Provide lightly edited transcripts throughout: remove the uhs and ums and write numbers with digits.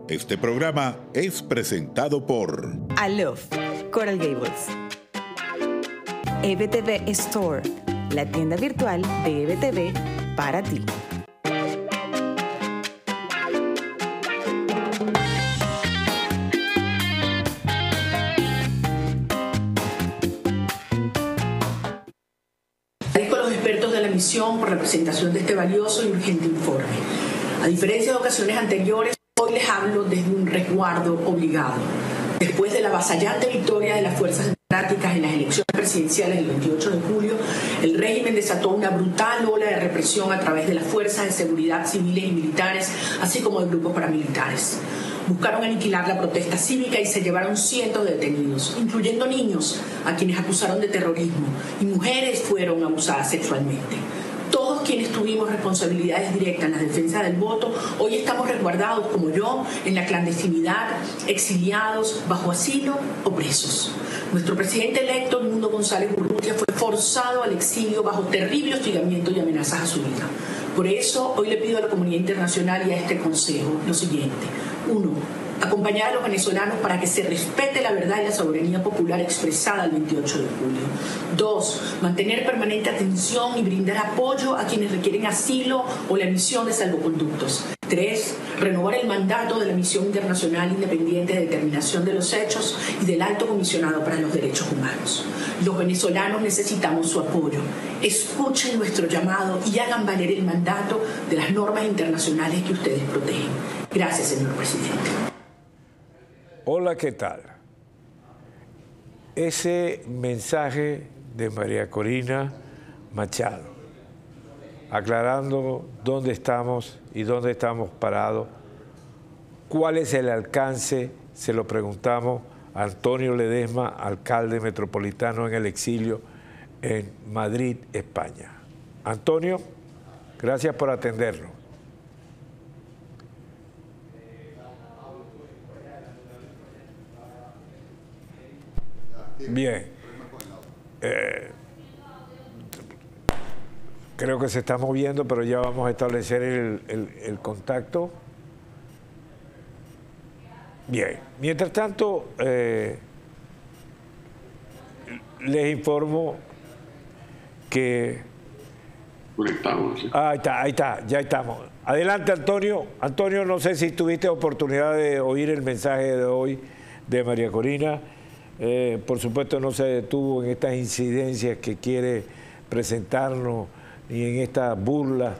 Este programa es presentado por Aloft, Coral Gables. EBTV Store, la tienda virtual de EBTV para ti. Agradezco a los expertos de la misión por la presentación de este valioso y urgente informe. A diferencia de ocasiones anteriores, hoy les hablo desde un resguardo obligado. Después de la avasallante victoria de las fuerzas democráticas en las elecciones presidenciales del 28 de julio, el régimen desató una brutal ola de represión a través de las fuerzas de seguridad civiles y militares, así como de grupos paramilitares. Buscaron aniquilar la protesta cívica y se llevaron cientos de detenidos, incluyendo niños, a quienes acusaron de terrorismo, y mujeres fueron abusadas sexualmente. Todos quienes tuvimos responsabilidades directas en la defensa del voto, hoy estamos resguardados, como yo, en la clandestinidad, exiliados, bajo asilo o presos. Nuestro presidente electo, Edmundo González Urrutia, fue forzado al exilio bajo terrible hostigamiento y amenazas a su vida. Por eso, hoy le pido a la comunidad internacional y a este Consejo lo siguiente. 1. Acompañar a los venezolanos para que se respete la verdad y la soberanía popular expresada el 28 de julio. 2. Mantener permanente atención y brindar apoyo a quienes requieren asilo o la emisión de salvoconductos. 3. Renovar el mandato de la Misión Internacional Independiente de Determinación de los Hechos y del Alto Comisionado para los Derechos Humanos. Los venezolanos necesitamos su apoyo. Escuchen nuestro llamado y hagan valer el mandato de las normas internacionales que ustedes protegen. Gracias, señor presidente. Hola, ¿qué tal? Ese mensaje de María Corina Machado, aclarando dónde estamos y dónde estamos parados, cuál es el alcance, se lo preguntamos a Antonio Ledesma, alcalde metropolitano en el exilio en Madrid, España. Antonio, gracias por atendernos. Bien. Creo que se está moviendo, pero ya vamos a establecer el contacto. Bien. Mientras tanto, les informo que... Conectamos. Ahí está, ya estamos. Adelante, Antonio. Antonio, no sé si tuviste oportunidad de oír el mensaje de hoy de María Corina. Por supuesto no se detuvo en estas incidencias que quiere presentarnos ni en estas burlas.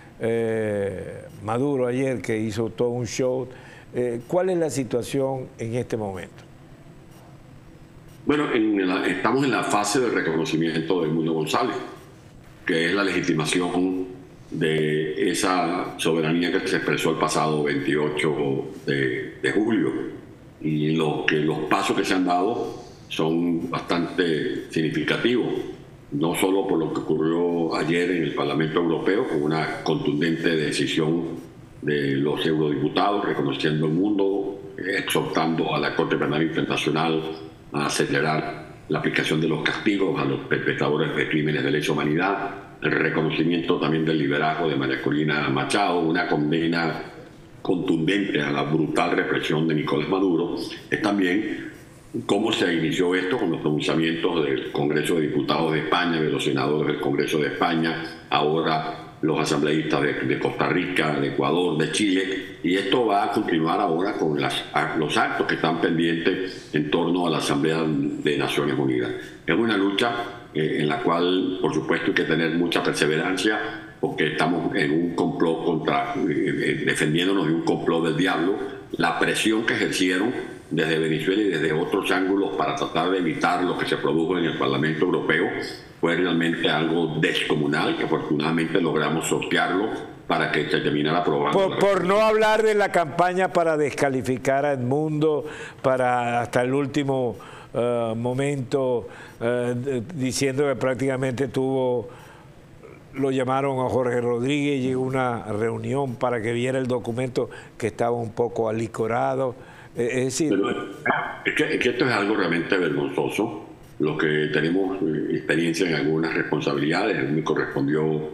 Maduro ayer que hizo todo un show. ¿Cuál es la situación en este momento? Bueno, estamos en la fase de reconocimiento de Edmundo González, que es la legitimación de esa soberanía que se expresó el pasado 28 de julio. Y los pasos que se han dado son bastante significativos, no solo por lo que ocurrió ayer en el Parlamento Europeo, con una contundente decisión de los eurodiputados reconociendo el mundo, exhortando a la Corte Penal Internacional a acelerar la aplicación de los castigos a los perpetradores de crímenes de lesa humanidad, el reconocimiento también del liderazgo de María Corina Machado, una condena contundente a la brutal represión de Nicolás Maduro. Es también cómo se inició esto con los pronunciamientos del Congreso de Diputados de España, de los senadores del Congreso de España, ahora los asambleístas de Costa Rica, de Ecuador, de Chile, y esto va a continuar ahora con los actos que están pendientes en torno a la Asamblea de Naciones Unidas. Es una lucha en la cual, por supuesto, hay que tener mucha perseverancia, porque estamos en un complot defendiéndonos de un complot del diablo. La presión que ejercieron desde Venezuela y desde otros ángulos para tratar de evitar lo que se produjo en el Parlamento Europeo fue realmente algo descomunal, que afortunadamente logramos sortearlo para que se terminara aprobando. Por no hablar de la campaña para descalificar a Edmundo, para hasta el último momento, diciendo que prácticamente lo llamaron a Jorge Rodríguez, llegó a una reunión para que viera el documento que estaba un poco alicorado. Es decir... Pero es que esto es algo realmente vergonzoso. Los que tenemos experiencia en algunas responsabilidades, a mí me correspondió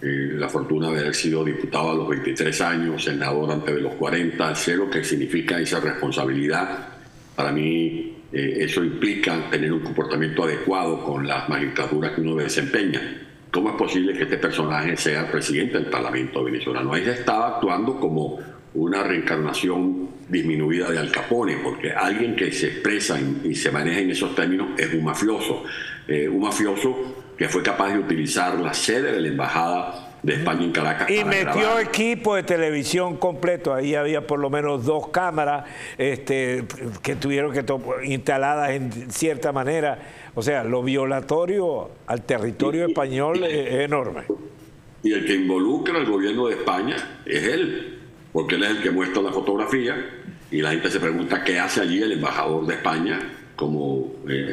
la fortuna de haber sido diputado a los 23 años, senador antes de los 40, sé lo que significa esa responsabilidad. Para mí eso implica tener un comportamiento adecuado con las magistraturas que uno desempeña. ¿Cómo es posible que este personaje sea presidente del Parlamento venezolano? Ahí se estaba actuando como una reencarnación disminuida de Al Capone, porque alguien que se expresa y se maneja en esos términos es un mafioso que fue capaz de utilizar la sede de la Embajada de España en Caracas. Y metió equipo de televisión completo. Ahí había por lo menos 2 cámaras que tuvieron que instaladas en cierta manera. O sea, lo violatorio al territorio español es enorme. Y el que involucra al gobierno de España es él, porque él es el que muestra la fotografía y la gente se pregunta qué hace allí el embajador de España, como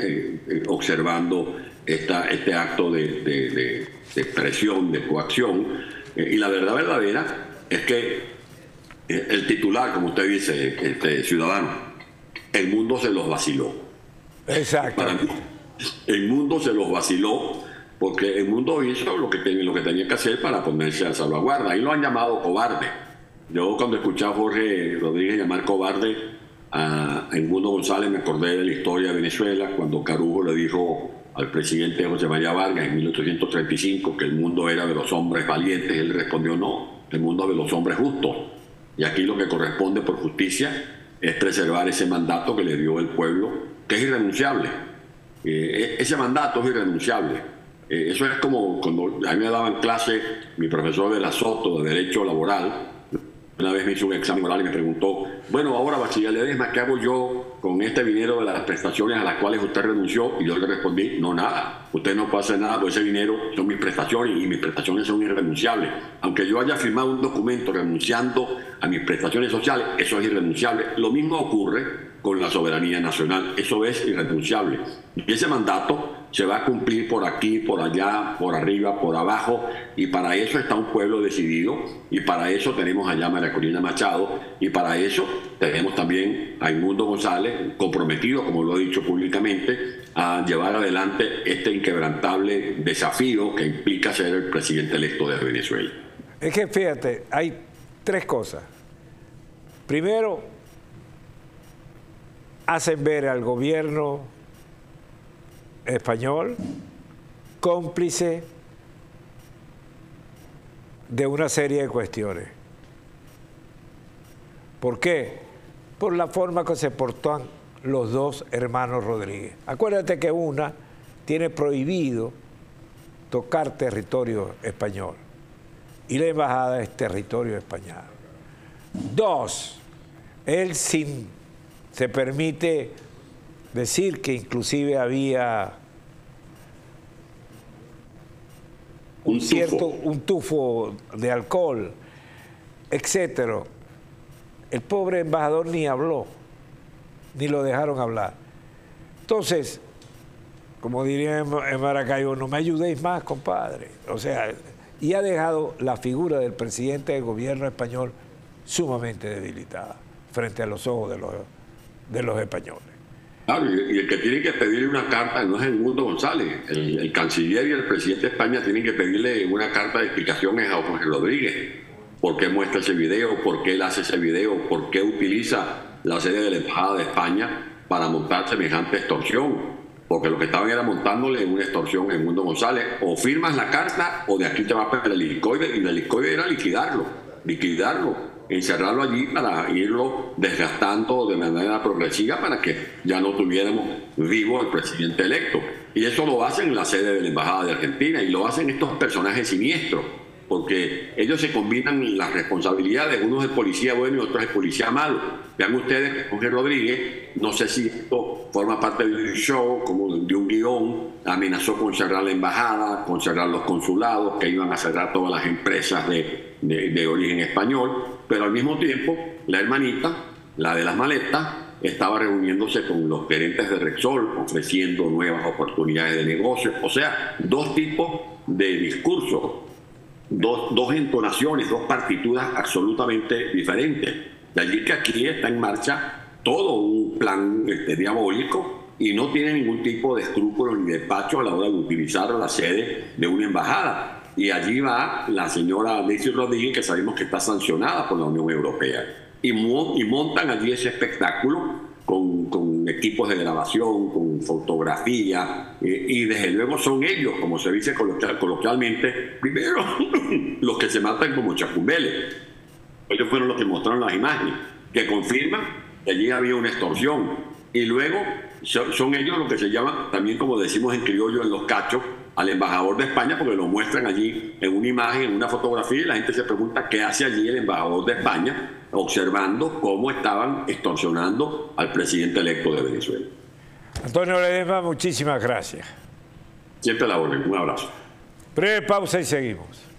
observando este acto de presión, de coacción. Y la verdad verdadera es que el titular, como usted dice, ciudadano, el mundo se los vaciló. Exacto. Para mí, el mundo se los vaciló porque el mundo hizo lo que tenía que hacer para ponerse a salvaguarda. Ahí lo han llamado cobarde. Yo cuando escuché a Jorge Rodríguez llamar cobarde a Edmundo González me acordé de la historia de Venezuela, cuando Carujo le dijo al presidente José María Vargas en 1835 que el mundo era de los hombres valientes. Él respondió: no, el mundo es de los hombres justos. Y aquí lo que corresponde por justicia es preservar ese mandato que le dio el pueblo, que es irrenunciable. Ese mandato es irrenunciable. Eso es como cuando a mí me daban clase mi profesor de la Soto de Derecho Laboral. Una vez me hizo un examen oral y me preguntó: bueno, ahora, bachiller Ledesma, ¿qué hago yo con este dinero de las prestaciones a las cuales usted renunció? Y yo le respondí: no, nada. Usted no puede hacer nada, porque ese dinero son mis prestaciones y mis prestaciones son irrenunciables. Aunque yo haya firmado un documento renunciando a mis prestaciones sociales, eso es irrenunciable. Lo mismo ocurre con la soberanía nacional. Eso es irrenunciable. Y ese mandato se va a cumplir por aquí, por allá, por arriba, por abajo, y para eso está un pueblo decidido, y para eso tenemos allá a María Corina Machado, y para eso tenemos también a Edmundo González, comprometido, como lo he dicho públicamente, a llevar adelante este inquebrantable desafío que implica ser el presidente electo de Venezuela. Es que fíjate, hay 3 cosas. Primero, hacen ver al gobierno español cómplice de una serie de cuestiones. ¿Por qué? Por la forma que se portan los 2 hermanos Rodríguez. Acuérdate que una tiene prohibido tocar territorio español y la embajada es territorio español. 2, él se permite decir que inclusive había un tufo de alcohol, etcétera. El pobre embajador ni habló, ni lo dejaron hablar. Entonces, como diría en Maracaibo, no me ayudéis más, compadre. O sea, y ha dejado la figura del presidente del gobierno español sumamente debilitada frente a los ojos de los españoles. Claro, y el que tiene que pedirle una carta no es Edmundo González. El canciller y el presidente de España tienen que pedirle una carta de explicaciones a Jorge Rodríguez. ¿Por qué muestra ese video? ¿Por qué él hace ese video? ¿Por qué utiliza la sede de la Embajada de España para montar semejante extorsión? Porque lo que estaban era montándole una extorsión a Edmundo González. O firmas la carta o de aquí te vas a perder el helicoide. Y el helicoide era liquidarlo, encerrarlo allí para irlo desgastando de manera progresiva para que ya no tuviéramos vivo al presidente electo. Y eso lo hacen en la sede de la Embajada de Argentina y lo hacen estos personajes siniestros, porque ellos se combinan las responsabilidades, uno es el policía bueno y otro es el policía malo. Vean ustedes que Jorge Rodríguez, no sé si esto forma parte de un show, como de un guión, amenazó con cerrar la embajada, con cerrar los consulados, que iban a cerrar todas las empresas de origen español, pero al mismo tiempo la hermanita, la de las maletas, estaba reuniéndose con los gerentes de Repsol, ofreciendo nuevas oportunidades de negocio. O sea, 2 tipos de discursos, dos entonaciones, 2 partituras absolutamente diferentes. De allí que aquí está en marcha todo un plan diabólico y no tiene ningún tipo de escrúpulo ni despacho a la hora de utilizar la sede de una embajada. Y allí va la señora Daisy Rodríguez, que sabemos que está sancionada por la Unión Europea. Y montan allí ese espectáculo con equipos de grabación, con fotografía, y desde luego son ellos, como se dice coloquialmente, primero los que se matan como chacumbeles. Ellos fueron los que mostraron las imágenes, que confirman que allí había una extorsión. Y luego son ellos los que se llaman, también como decimos en criollo, en los cachos, al embajador de España, porque lo muestran allí en una imagen, en una fotografía, y la gente se pregunta qué hace allí el embajador de España, observando cómo estaban extorsionando al presidente electo de Venezuela. Antonio Ledesma, muchísimas gracias. Siempre a la orden. Un abrazo. Breve pausa y seguimos.